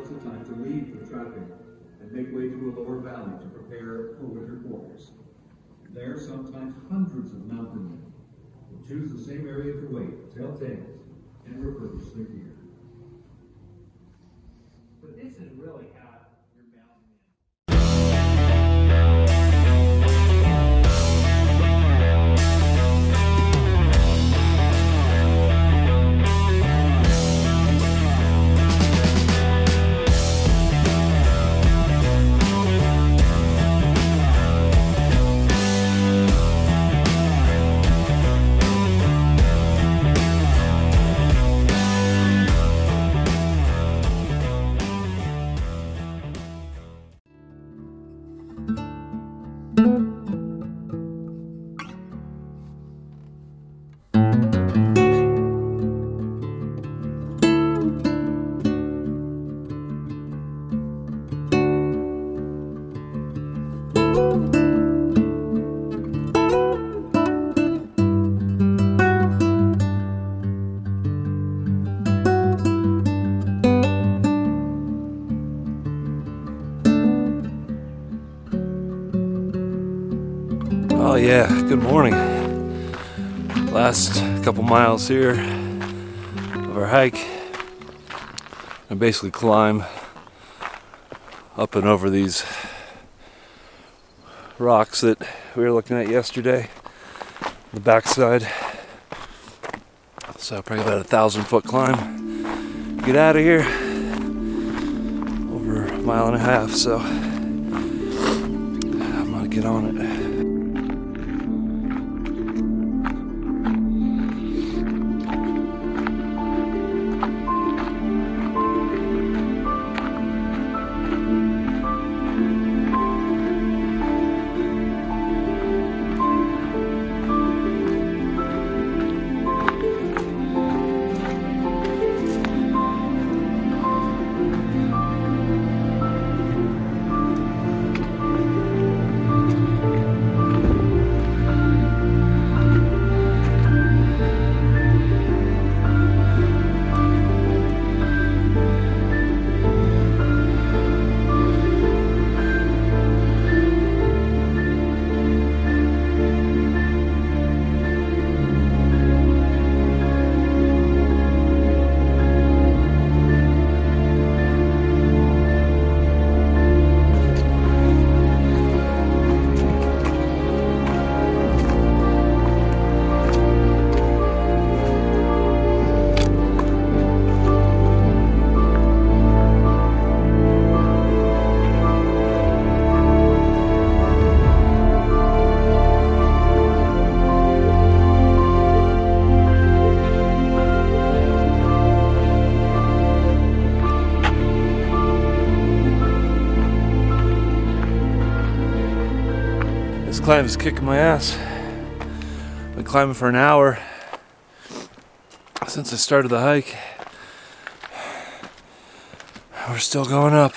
yourselves the time to leave the trapping and make way to a lower valley to prepare for winter quarters. There, sometimes hundreds of mountain men will choose the same area to wait, tell tales, and refurbish their gear. But this is really how you're bound in. Oh yeah, good morning. Last couple miles here of our hike. I basically climb up and over these rocks that we were looking at yesterday, the backside. So probably about 1,000-foot climb. Get out of here. Over a mile and a half, so I'm gonna get on it. This climb is kicking my ass. I've been climbing for an hour since I started the hike. We're still going up.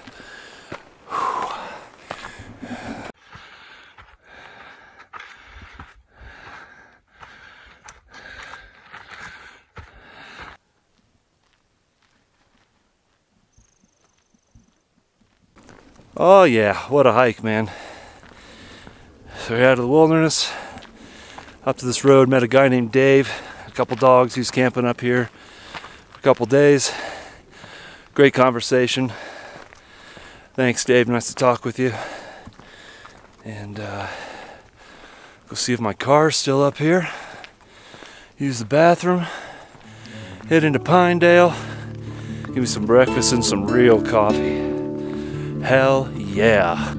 Oh yeah, what a hike, man. So we're out of the wilderness, up to this road, met a guy named Dave, a couple dogs. He's camping up here for a couple days. Great conversation. Thanks, Dave, nice to talk with you. And go see if my car's still up here. Use the bathroom, head into Pinedale, give me some breakfast and some real coffee. Hell yeah.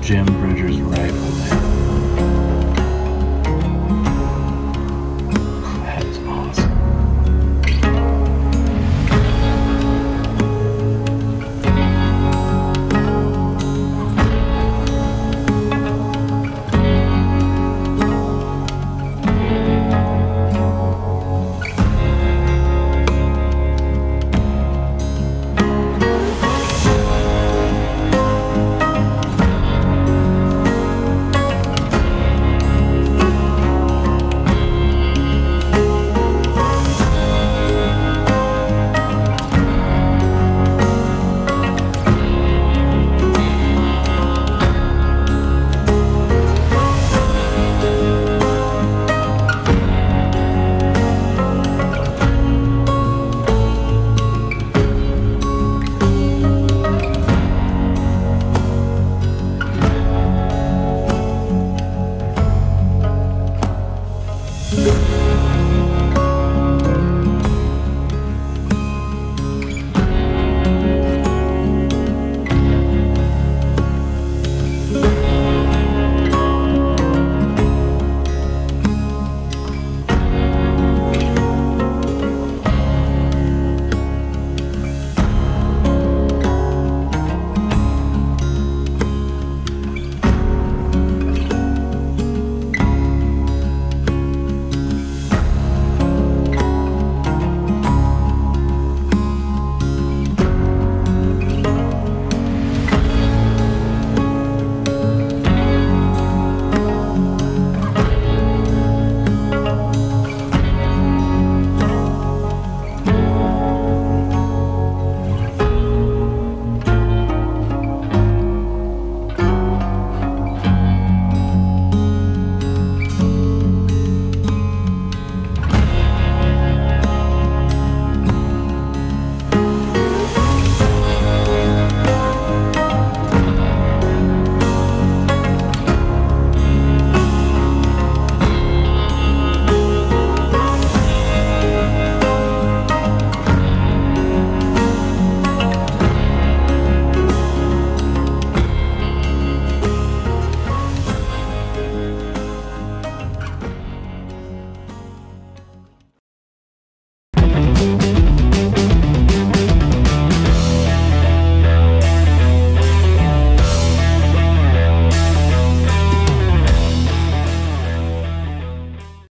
Jim Bridger's rifle.